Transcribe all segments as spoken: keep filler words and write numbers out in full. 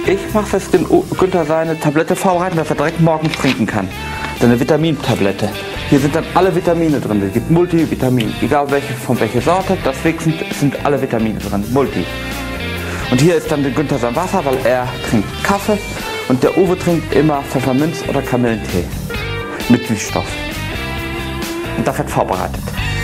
Ich mache fest, den Günther seine Tablette vorbereiten, dass er direkt morgens trinken kann. Seine Vitamintablette. Hier sind dann alle Vitamine drin. Es gibt Multivitamin, egal welche, von welcher Sorte. Deswegen sind, sind alle Vitamine drin, Multi. Und hier ist dann der Günther sein Wasser, weil er trinkt Kaffee und der Uwe trinkt immer Pfefferminz oder Kamillentee mit Süßstoff. Und das wird vorbereitet.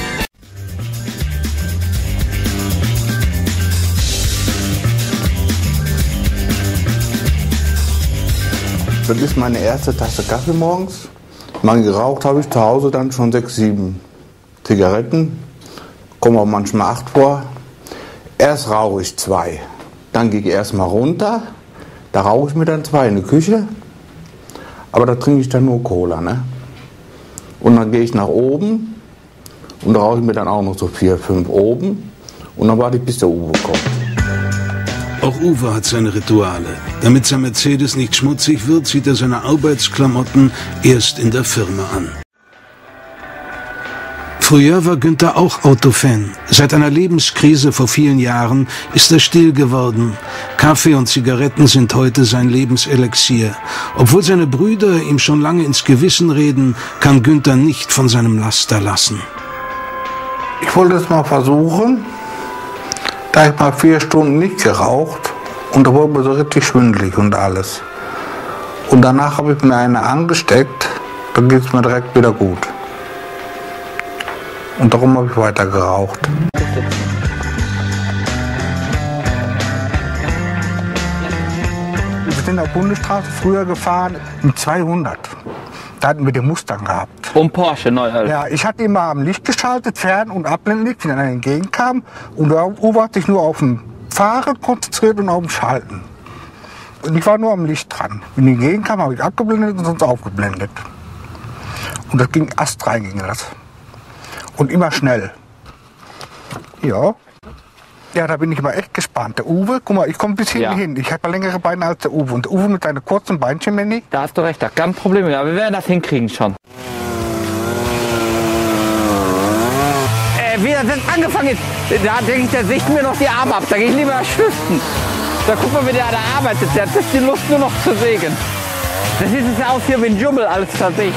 Das ist meine erste Tasse Kaffee morgens. Man geraucht habe ich zu Hause dann schon sechs, sieben Zigaretten. Kommen auch manchmal acht vor. Erst rauche ich zwei. Dann gehe ich erstmal runter. Da rauche ich mir dann zwei in die Küche. Aber da trinke ich dann nur Cola, ne? Und dann gehe ich nach oben. Und da rauche ich mir dann auch noch so vier, fünf oben. Und dann warte ich, bis der Uwe kommt. Auch Uwe hat seine Rituale. Damit sein Mercedes nicht schmutzig wird, zieht er seine Arbeitsklamotten erst in der Firma an. Früher war Günther auch Autofan. Seit einer Lebenskrise vor vielen Jahren ist er still geworden. Kaffee und Zigaretten sind heute sein Lebenselixier. Obwohl seine Brüder ihm schon lange ins Gewissen reden, kann Günther nicht von seinem Laster lassen. Ich wollte es mal versuchen. Da ich mal vier Stunden nicht geraucht und da wurde mir so richtig schwindelig und alles. Und danach habe ich mir eine angesteckt, dann geht es mir direkt wieder gut. Und darum habe ich weiter geraucht. Wir sind auf Bundesstraße früher gefahren mit zweihundert. Da hatten wir den Mustang gehabt. Und Porsche, neu. Ja, ich hatte ihn mal am Licht geschaltet, Fern- und Abblendlicht, wie er entgegenkam. Und der Uwe hat sich nur auf dem Fahren konzentriert und auf dem Schalten. Und ich war nur am Licht dran. Wenn er entgegenkam, habe ich abgeblendet und sonst aufgeblendet. Und das ging astrein, ging das. Und immer schnell. Ja. Ja, da bin ich mal echt gespannt. Der Uwe, guck mal, ich komme bis Ja. hin. Ich habe längere Beine als der Uwe. Und der Uwe mit seinen kurzen Beinchen, wenn ich. Da hast du recht, da kein Problem mehr. Aber wir werden das hinkriegen schon. Äh, wie das jetzt angefangen ist, da denke ich, da sichten mir noch die Arme ab. Da gehe ich lieber schüften. Da guck mal, wie der da arbeitet. Der hat die Lust nur noch zu sägen. Das sieht es ja aus hier wie ein Dschungel, alles versägt.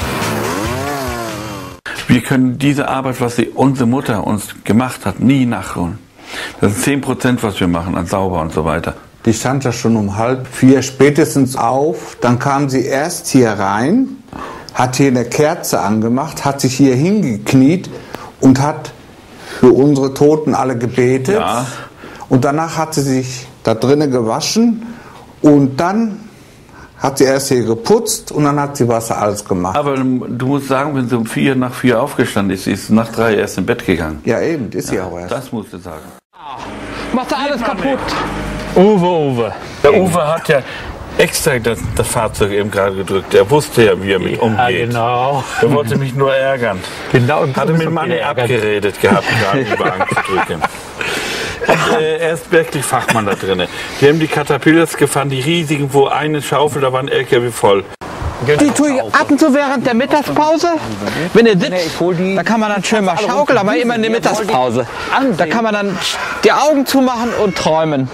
Wir können diese Arbeit, was die, unsere Mutter uns gemacht hat, nie nachholen. Das sind zehn Prozent, was wir machen an sauber und so weiter. Die stand ja schon um halb vier spätestens auf. Dann kam sie erst hier rein, hat hier eine Kerze angemacht, hat sich hier hingekniet und hat für unsere Toten alle gebetet. Ja. Und danach hat sie sich da drinnen gewaschen und dann hat sie erst hier geputzt und dann hat sie Wasser alles gemacht. Aber du musst sagen, wenn sie um vier nach vier aufgestanden ist, sie ist nach drei erst im Bett gegangen. Ja eben, ist sie auch erst. Das musst du sagen. Macht er alles kaputt. Uwe, Uwe. Der Uwe hat ja extra das, das Fahrzeug eben gerade gedrückt. Er wusste ja, wie er mit umgeht. Ja, genau. Er wollte mich nur ärgern. Genau. Hatte mit Manni abgeredet gehabt, gerade die Wagen zu drücken. Und, äh, er ist wirklich Fachmann da drin. Wir haben die Caterpillars gefahren, die riesigen, wo eine Schaufel, da war ein L K W voll. Die tue ich ab und zu während der Mittagspause. Wenn ihr sitzt, da kann man dann schön mal schaukeln, aber immer in der Mittagspause. Da kann man dann die Augen zumachen und träumen.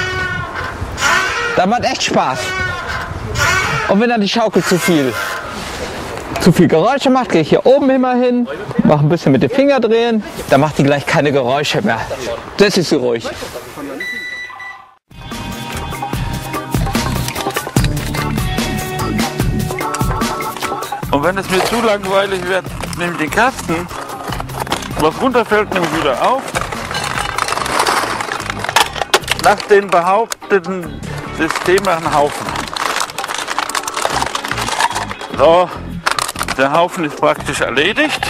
Da macht echt Spaß. Und wenn dann die Schaukel zu viel, zu viel Geräusche macht, gehe ich hier oben immer hin, mache ein bisschen mit den Fingern drehen, dann macht die gleich keine Geräusche mehr. Das ist so ruhig. Und wenn es mir zu langweilig wird, nehme ich den Kasten, was runterfällt, nehme ich wieder auf. Nach den behaupteten Systemen einen Haufen. So, der Haufen ist praktisch erledigt.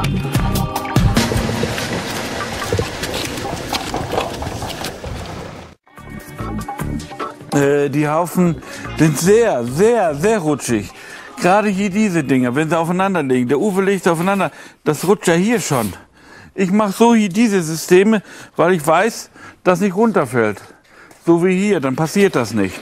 Äh, die Haufen sind sehr, sehr, sehr rutschig. Gerade hier diese Dinger, wenn sie aufeinander liegen. Der Uwe legt aufeinander, das rutscht ja hier schon. Ich mache so hier diese Systeme, weil ich weiß, dass nicht runterfällt. So wie hier, dann passiert das nicht.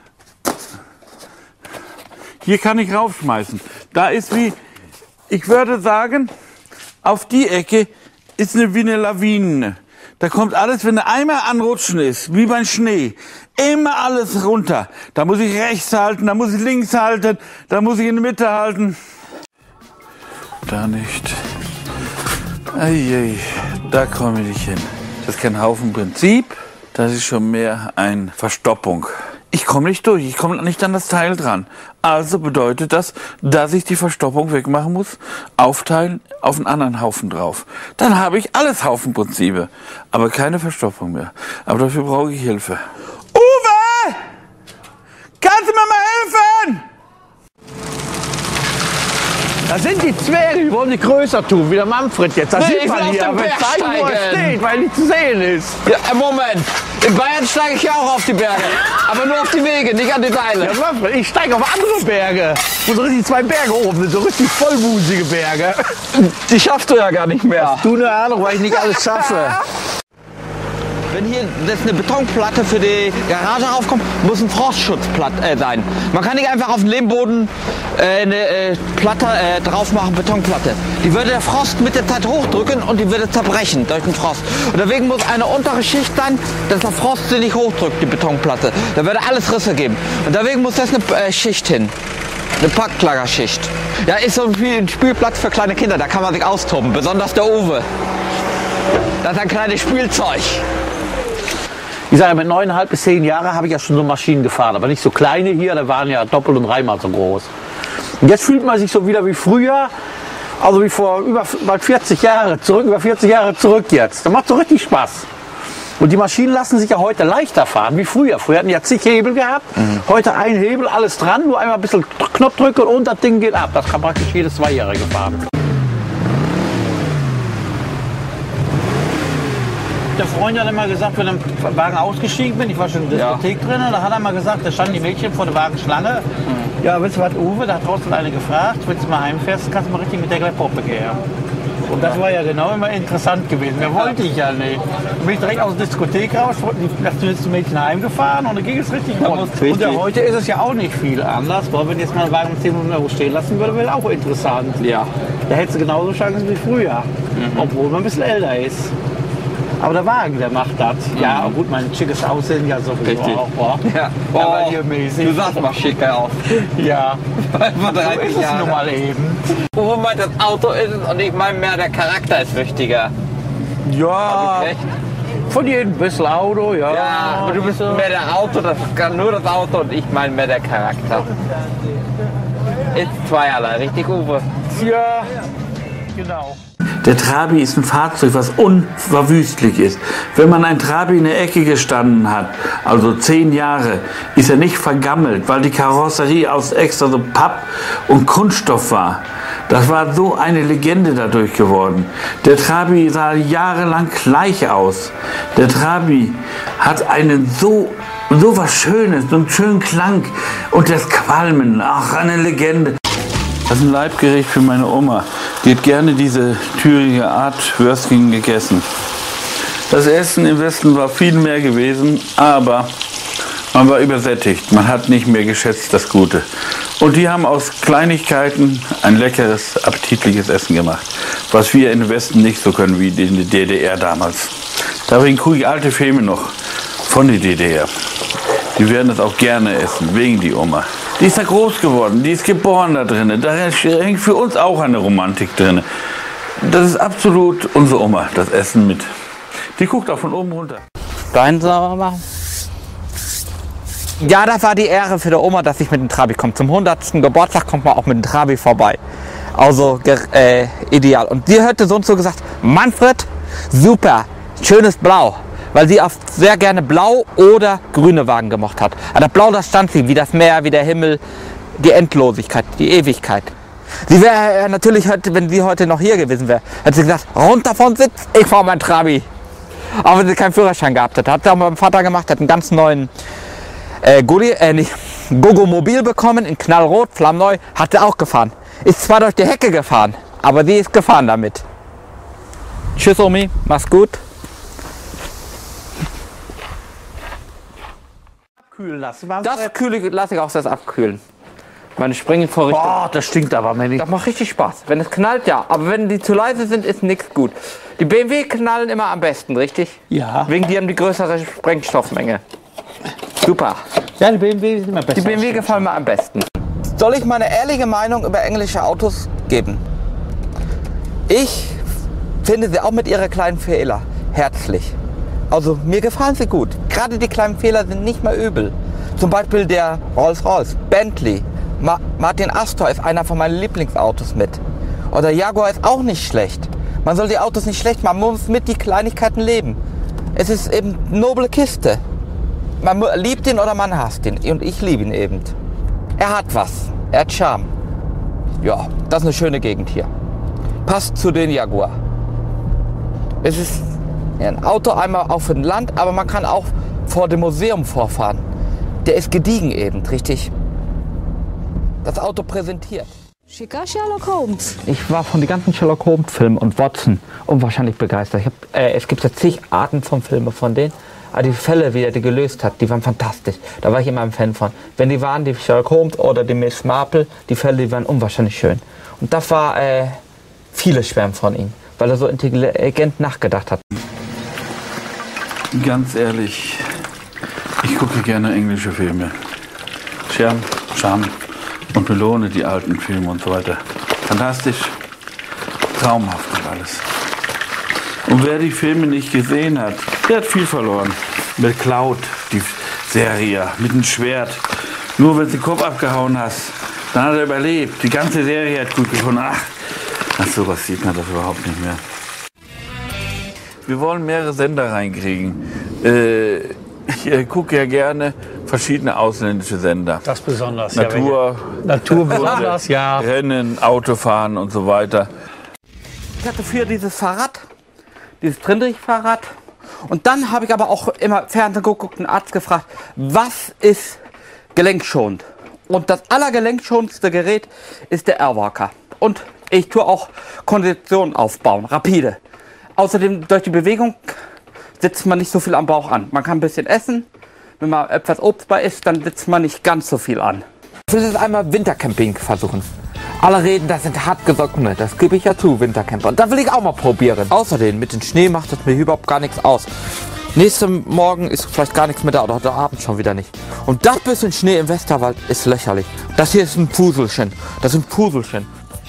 Hier kann ich raufschmeißen. Da ist wie, ich würde sagen, auf die Ecke ist eine wie eine Lawine. Da kommt alles, wenn er einmal anrutschen ist, wie beim Schnee, immer alles runter. Da muss ich rechts halten, da muss ich links halten, da muss ich in der Mitte halten. Da nicht. Eieiei, da komme ich nicht hin. Das ist kein Haufenprinzip, das ist schon mehr eine Verstoppung. Ich komme nicht durch, ich komme nicht an das Teil dran. Also bedeutet das, dass ich die Verstoppung wegmachen muss, aufteilen, auf einen anderen Haufen drauf. Dann habe ich alles Haufenprinzipe, aber keine Verstoppung mehr. Aber dafür brauche ich Hilfe. Uwe! Kannst du mir mal helfen? Da sind die Zwerge, die wollen die größer tun, wie der Manfred jetzt. Da Nee, sieht ich will man auf hier, den aber Berg zeigen, wo er steigen. steht, weil nicht zu sehen ist. Ja, Moment. In Bayern steige ich ja auch auf die Berge. Aber nur auf die Wege, nicht an die Seile. Ja, Manfred, ich steige auf andere Berge. Wo so richtig zwei Berge oben sind, so richtig vollmusige Berge. Die schaffst du ja gar nicht mehr. Du eine Ahnung, weil ich nicht alles schaffe. Wenn hier jetzt eine Betonplatte für die Garage raufkommt, muss ein Frostschutz äh, sein. Man kann nicht einfach auf den Lehmboden äh, eine äh, Platte äh, drauf machen, Betonplatte. Die würde der Frost mit der Zeit hochdrücken und die würde zerbrechen durch den Frost. Und deswegen muss eine untere Schicht sein, dass der Frost sie nicht hochdrückt, die Betonplatte. Da würde alles Risse geben. Und deswegen muss das eine äh, Schicht hin. Eine Packlagerschicht. Ja, ist so ein Spielplatz für kleine Kinder, da kann man sich austoben. Besonders der Uwe. Das ist ein kleines Spielzeug. Ich sage, mit neuneinhalb bis zehn Jahren habe ich ja schon so Maschinen gefahren, aber nicht so kleine hier, da waren ja doppelt und dreimal so groß. Und jetzt fühlt man sich so wieder wie früher, also wie vor über bald vierzig Jahren, zurück, über vierzig Jahre zurück jetzt. Das macht so richtig Spaß. Und die Maschinen lassen sich ja heute leichter fahren wie früher. Früher hatten ja zig Hebel gehabt, mhm. Heute ein Hebel, alles dran, nur einmal ein bisschen Knopf drücken und das Ding geht ab. Das kann praktisch jedes Zweijährige fahren. Der Freund hat immer gesagt, wenn ich im Wagen ausgestiegen bin, ich war schon in der Diskothek ja. drin, da hat er mal gesagt, da standen die Mädchen vor der Wagenschlange. Mhm. Ja, willst du was, Uwe? Da hat draußen eine gefragt, willst du mal heimfährst, kannst du mal richtig mit der gleich Poppe gehen. Und das war ja genau immer interessant gewesen. Mehr wollte ich ja nicht. Dann bin ich direkt aus der Diskothek raus, das letzte Mädchen heimgefahren und dann ging es richtig rund. Und ja, heute ist es ja auch nicht viel anders, weil wenn jetzt mal einen Wagen zehn Euro stehen lassen würde, wäre auch interessant. Ja. Da hättest du genauso Chancen wie früher, mhm. obwohl man ein bisschen älter ist. Aber der Wagen, der macht das. Ja, gut, mein schickes Aussehen ja sowieso Richtig. auch. Boah. Ja, oh, hier mäßig. Du sahst mal schicker aus. Ja, Vor so ist es nun mal eben. Uwe meint, das Auto ist es und ich meine mehr, der Charakter ist wichtiger. Ja, von jedem ein bisschen Auto, ja. Ja, aber du bist mehr der Auto, das kann nur das Auto und ich meine mehr der Charakter. Ist zweierlei, richtig, Uwe? Ja, genau. Der Trabi ist ein Fahrzeug, was unverwüstlich ist. Wenn man ein Trabi in der Ecke gestanden hat, also zehn Jahre, ist er nicht vergammelt, weil die Karosserie aus extra so Papp und Kunststoff war. Das war so eine Legende dadurch geworden. Der Trabi sah jahrelang gleich aus. Der Trabi hat einen so so was Schönes, so einen schönen Klang und das Qualmen, ach, eine Legende. Das ist ein Leibgericht für meine Oma. Die hat gerne diese thüringe Art Würstchen gegessen. Das Essen im Westen war viel mehr gewesen, aber man war übersättigt. Man hat nicht mehr geschätzt das Gute. Und die haben aus Kleinigkeiten ein leckeres, appetitliches Essen gemacht, was wir im Westen nicht so können wie in der D D R damals. Deswegen gucke ich alte Filme noch von der D D R. Die werden das auch gerne essen, wegen die Oma. Die ist da groß geworden, die ist geboren da drin. Da hängt für uns auch eine Romantik drin. Das ist absolut unsere Oma, das Essen mit. Die guckt auch von oben runter. Deinen sauber machen? Ja, das war die Ehre für die Oma, dass ich mit dem Trabi komme. Zum hundertsten Geburtstag kommt man auch mit dem Trabi vorbei. Also äh, ideal. Und die hätte sonst so gesagt, Manfred, super, schönes Blau. Weil sie auch sehr gerne blau oder grüne Wagen gemocht hat. Aber das Blau, das stand sie, wie das Meer, wie der Himmel, die Endlosigkeit, die Ewigkeit. Sie wäre natürlich heute, wenn sie heute noch hier gewesen wäre, hätte sie gesagt, runter vom Sitz, ich fahre mein Trabi. Aber wenn sie keinen Führerschein gehabt hat, hat sie auch mit meinem Vater gemacht, hat einen ganz neuen äh, Gulli, äh, nicht, Gogo-Mobil bekommen, in knallrot, flammneu, hat sie auch gefahren. Ist zwar durch die Hecke gefahren, aber sie ist gefahren damit. Tschüss Omi, mach's gut. Abkühlen lassen. Das kühle lasse ich auch das abkühlen. Meine springen vor Richtung. Boah, das stinkt aber, Manny. Das macht richtig Spaß. Wenn es knallt, ja. Aber wenn die zu leise sind, ist nichts gut. Die B M W knallen immer am besten, richtig? Ja. Wegen die haben die größere Sprengstoffmenge. Super. Ja, die B M W sind immer besser. Die B M W gefallen mir am besten. Soll ich meine ehrliche Meinung über englische Autos geben? Ich finde sie auch mit ihren kleinen Fehler herzlich. Also mir gefallen sie gut. Gerade die kleinen Fehler sind nicht mehr übel. Zum Beispiel der Rolls-Royce, Bentley, Ma Martin Astor ist einer von meinen Lieblingsautos mit. Oder Jaguar ist auch nicht schlecht. Man soll die Autos nicht schlecht machen, man muss mit die Kleinigkeiten leben. Es ist eben eine noble Kiste. Man liebt ihn oder man hasst ihn. Und ich liebe ihn eben. Er hat was. Er hat Charme. Ja, das ist eine schöne Gegend hier. Passt zu den Jaguar. Es ist ein Auto einmal auf dem Land, aber man kann auch vor dem Museum vorfahren. Der ist gediegen eben, richtig? Das Auto präsentiert. Schicker Sherlock Holmes. Ich war von den ganzen Sherlock Holmes Filmen und Watson unwahrscheinlich begeistert. Ich hab, äh, es gibt ja zig Arten von Filmen von denen. Aber die Fälle, wie er die gelöst hat, die waren fantastisch. Da war ich immer ein Fan von. Wenn die waren, die Sherlock Holmes oder die Miss Marple, die Fälle, die waren unwahrscheinlich schön. Und das war, äh, viele schwärmen von ihm, weil er so intelligent nachgedacht hat. Ganz ehrlich, ich gucke gerne englische Filme. Charme, Charme und Melone, die alten Filme und so weiter. Fantastisch, traumhaft und alles. Und wer die Filme nicht gesehen hat, der hat viel verloren. Mit Cloud, die Serie, mit dem Schwert. Nur wenn du den Kopf abgehauen hast, dann hat er überlebt. Die ganze Serie hat gut gefunden. Ach, ach sowas sieht man das überhaupt nicht mehr. Wir wollen mehrere Sender reinkriegen. Äh, ich gucke ja gerne verschiedene ausländische Sender. Das besonders. Natur, ja, Natur besonders, ja. Rennen, Autofahren und so weiter. Ich hatte früher dieses Fahrrad, dieses Trindrich-Fahrrad. Und dann habe ich aber auch immer Fernsehen geguckt und einen Arzt gefragt, was ist gelenkschonend? Und das allergelenkschonendste Gerät ist der Airwalker. Und ich tue auch Kondition aufbauen, rapide. Außerdem durch die Bewegung sitzt man nicht so viel am Bauch an. Man kann ein bisschen essen. Wenn man etwas Obst bei isst, dann sitzt man nicht ganz so viel an. Ich will jetzt einmal Wintercamping versuchen. Alle reden, das sind hartgesottene. Das gebe ich ja zu, Wintercamper. Und da will ich auch mal probieren. Außerdem, mit dem Schnee macht es mir überhaupt gar nichts aus. Nächsten Morgen ist vielleicht gar nichts mehr da oder heute Abend schon wieder nicht. Und das bisschen Schnee im Westerwald ist lächerlich. Das hier ist ein Puselchen. Das sind Puselchen.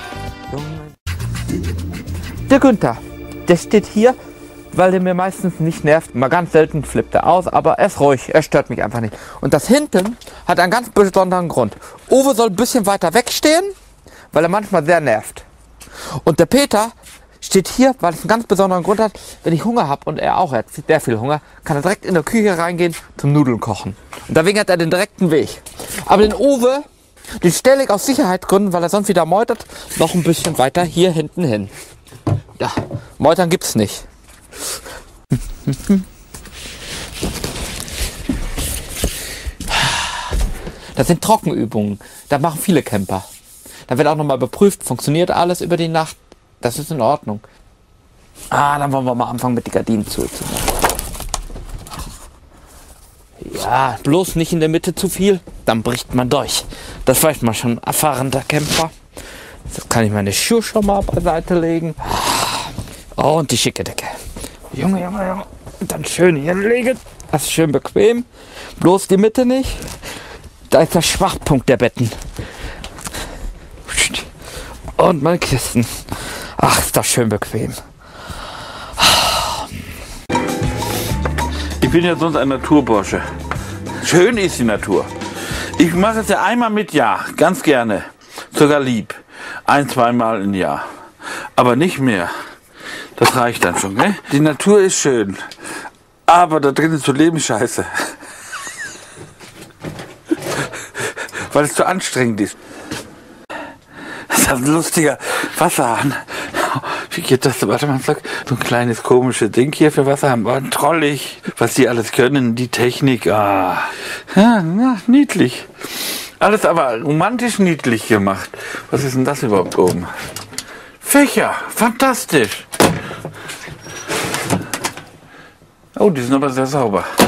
Der Günther, der steht hier, weil der mir meistens nicht nervt. Mal ganz selten flippt er aus, aber er ist ruhig. Er stört mich einfach nicht. Und das hinten hat einen ganz besonderen Grund. Uwe soll ein bisschen weiter wegstehen, weil er manchmal sehr nervt. Und der Peter steht hier, weil es einen ganz besonderen Grund hat. Wenn ich Hunger habe und er auch hat sehr viel Hunger, kann er direkt in der Küche reingehen zum Nudeln kochen. Und deswegen hat er den direkten Weg. Aber den Uwe, den stelle ich aus Sicherheitsgründen, weil er sonst wieder meutert, noch ein bisschen weiter hier hinten hin. Ja, meutern gibt's nicht. Das sind Trockenübungen. Da machen viele Camper. Da wird auch nochmal überprüft, funktioniert alles über die Nacht. Das ist in Ordnung. Ah, dann wollen wir mal anfangen mit die Gardinen zuzumachen. Ja, bloß nicht in der Mitte zu viel, dann bricht man durch. Das weiß man schon, erfahrener Camper. So kann ich meine Schuhe schon mal beiseite legen. Oh, und die schicke Decke. Junge, Junge, Junge. Und dann schön hier legen. Das ist schön bequem. Bloß die Mitte nicht. Da ist der Schwachpunkt der Betten. Und meine Kisten. Ach, ist das schön bequem. Ich bin ja sonst ein Naturbursche. Schön ist die Natur. Ich mache es ja einmal mit Jahr, ganz gerne. Sogar lieb. Ein, zweimal im Jahr. Aber nicht mehr. Das reicht dann schon, ne? Die Natur ist schön. Aber da drinnen zu leben scheiße. Weil es zu anstrengend ist. Das ist ein lustiger Wasserhahn. Wie geht das? Warte mal, so ein kleines komisches Ding hier für Wasserhahn. Oh, trollig, was die alles können, die Technik. Ah, ja, ja, niedlich. Alles aber romantisch niedlich gemacht. Was ist denn das überhaupt oben? Fächer, fantastisch. Oh, die sind aber sehr sauber.